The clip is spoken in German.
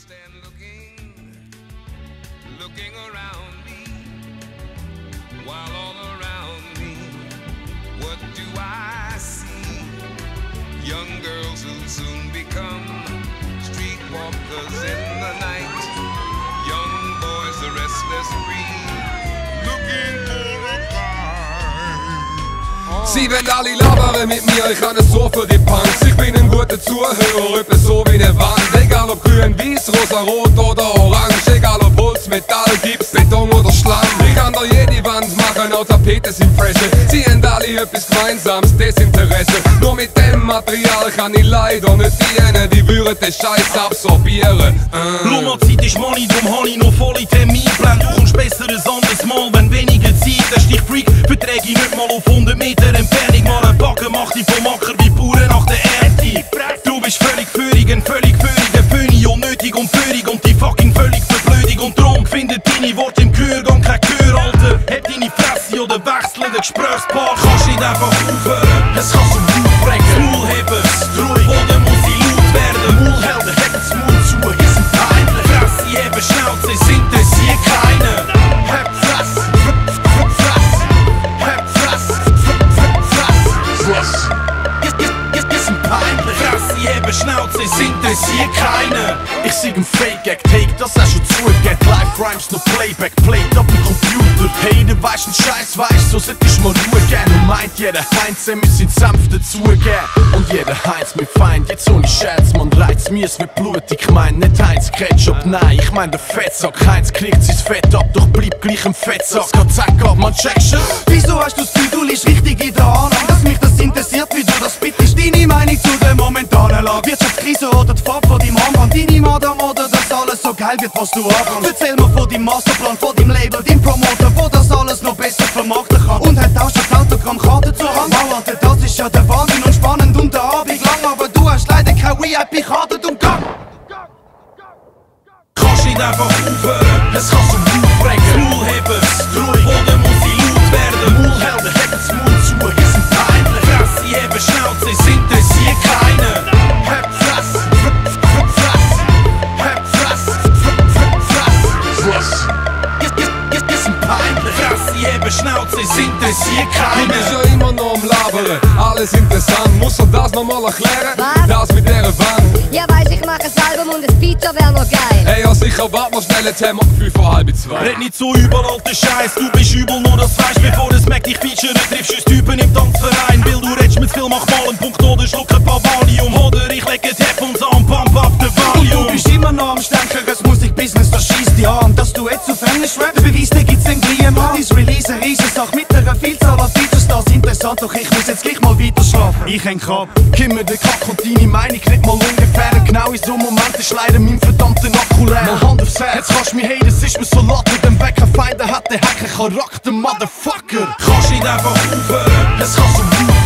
stand looking around me, while all around me, what do I see? Young girls who soon become streetwalkers in the night. Young boys, the restless breed, looking for a fight. Sie wollen alle labern mit mir, ich habe es so für die Punks. Ich bin ein guter Zuhörer, etwa so wie eine Wand. Egal ob grün, weiß, rosa, rot oder orange. Egal ob Holz, Metall, Gips, Beton oder Schlamm. Ich kann da jede Wand machen, auch Tapete sind fresh. Sie haben alle etwas Gemeinsames, Desinteresse. Nur mit dem Material kann ich leider nicht dienen. Die würden den Scheiß absorbieren. Lummerzeit ist Money, drum habe ich noch volle Terminplan. Du kommst besser ein anderes Mal, wenn weniger Zeit hast. Dich Freak, verträge ich nicht mal auf 100 Meter Entfernung. Mal ein Backen macht dich vom Acker wie Bauern nach der Ernte. Du bist völlig führig, ein völlig führiger Föhni. Unnötig und führig und die fucking völlig Verblödung. Und drum findet deine Worte im Gehörgang kein Gehör, Alter. Heb deine Fresse oder wechsle den Gesprächspartner. Kannst nicht einfach aufhören, es kann zum Blut bringen. Das Maul heben, ruhig, oder muss ich laut werden? Maulhelden, heb das Maul zu, hier sind peinlich. Fresse heben, Schnauze, es interessiert keinen. Heb Fresse, heb Fresse, Fresse. Hier sind peinlich. Fresse heben, Schnauze, es interessiert keinen. Ich sieg ein Fake-Gag, take das auch schon zugegeben. Live-Rhymes, no Playback, played up im Computer. Hey, du weißt einen Scheiß, weißt, so sollte ich mal Ruhe geben. Und meint jeder Heinz, er müsse den Senf dazugeben. Und jeder Heinz mit Feind, jetzt ohne Scherz, man reizt mir, es wird blutig. Ich mein nicht Heinz Ketchup, nein, ich mein der Fettsack. Heinz kriegt sein Fett ab, doch blieb gleich im Fettsack. Es geht zack ab, man checkst es. Wieso hast du das Gefühl, du liegst richtig in der Annahme, dass mich das interessiert, wie du das bitte ist? Deine Meinung zu der momentanen Lage, Wirtschaftskrise oder die Farbe von deinem Anwand, deine Madame oder dass alles so geil wird, was du anfängst. Erzähl mir von deinem Masterplan, von deinem Label, deinem Promoter, wo das alles noch besser vermarkten kann. Und hat auch schon die Autogrammkarte zur Hand. Wow, Alter, das ist ja der Wahnsinn und spannend und der Abend lang, aber du hast leider keine VIP-Karte und Gang. Kannst nicht einfach aufhören, es kann zum Blut bringen. Das Maul heben, ruhig, oder muss ich laut werden? Maulhelden, heb das Maul zu, hier sind peinlich. Fresse heben, Schnauze, es interessiert keinen. Heb Fresse, heb Fresse, Fresse. Hier sind peinlich. Fresse heben, Schnauze, es interessiert Du bist keinen. ja immer noch am Labern, alles interessant. Muss er das nochmal erklären? Was? Das mit dieser Wand. Ja, weiss, ich mache ein Album und ein Feature wär noch geil. Hey, ja sicher, warte mal schnell, jetzt haben wir 1:55. Red nicht so über alten Scheiß, du bist übel, nur das weißt. Bevor das Mac dich featuren, triffst du Typen im Tanzverein. Will du redest mit viel, mach mal einen Punkt oder schluck ein paar Valium. Oder ich leg ein Headphones an, pump up the Und du Volume. bist immer noch am Stärker, das Musikbusiness, das schießt dich an. Dass du jetzt auf Englisch rappst, beweist dir gibt's den gleichen Mann. Dein Release eine Riesensache mit einer Vielzahl an Features, das ist interessant, doch ich muss jetzt gleich mal weiter schlafen. Ich häng ab, gib mir den Kack und deine Meinung nicht mal ungefähr. Genau in so Moment ist leider mein verdammten Akku leer. Mal Hand aufs Herz, jetzt kannst du mich haten, es ist mir so latte. Denn Bäcker Feinde hat der Hacker Charakter, Motherfucker. Kannst nicht einfach aufhören, es kann zum Blut